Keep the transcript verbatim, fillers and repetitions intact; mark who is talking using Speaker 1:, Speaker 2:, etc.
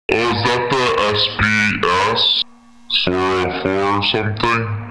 Speaker 1: Oh, is that the S B S four oh four or something?